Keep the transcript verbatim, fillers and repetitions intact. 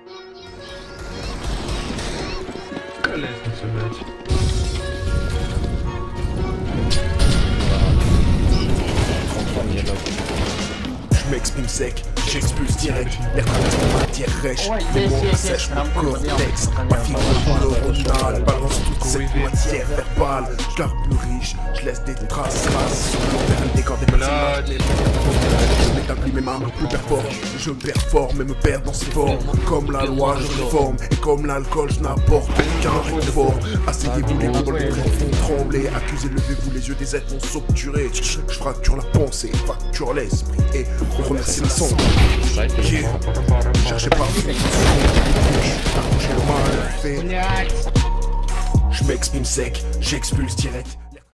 Calais ce match. Je m'exprime sec, j'expulse direct. L'air correspond à matière rêche. Les mots sèchent mon cortex. Ma figure neuronale balance toute cette matière verbale. Je la plus riche, je laisse des traces. Traces sur le long des décors des bâtiments. Je m'établis mes mains plus performe. Je performe et me perds dans ces formes. Comme la loi, je réforme. Et comme l'alcool, je n'apporte aucun réconfort. Asseyez-vous, les coups les font trembler. Accusez, levez-vous, les yeux des êtres vont s'obturer. Je fracture la pensée, fracture l'esprit. Et on remercie la sonde. Yeah. Cherchez pas Je m'exprime sec, j'expulse direct.